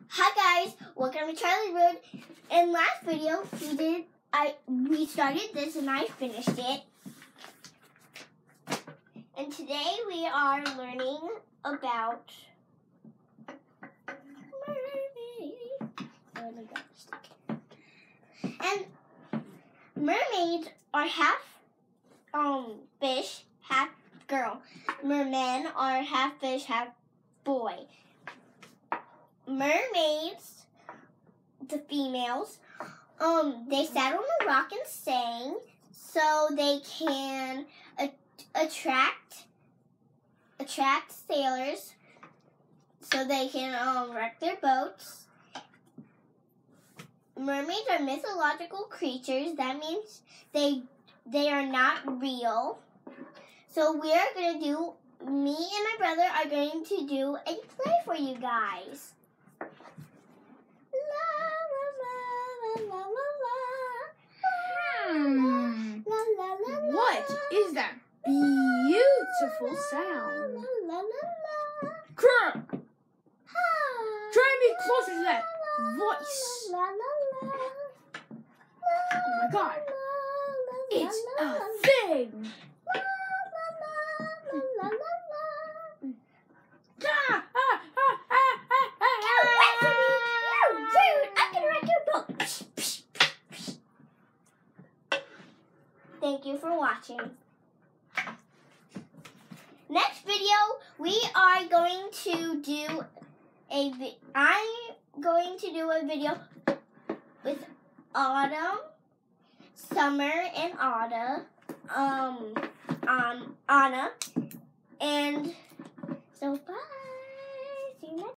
Hi guys, welcome to Charlie Road. In last video, we started this and I finished it. And today we are learning about mermaids. And mermaids are half fish, half girl. Mermen are half fish, half boy. Mermaids, the females, they sat on a rock and sang so they can attract sailors so they can wreck their boats. Mermaids are mythological creatures. That means they are not real. So me and my brother are going to do a play for you guys. What is that beautiful sound? Girl, try and be closer to that voice. Oh my God, it's a thing. Thank you for watching. Next video, I'm going to do a video with Autumn, Summer, and Anna, and so bye.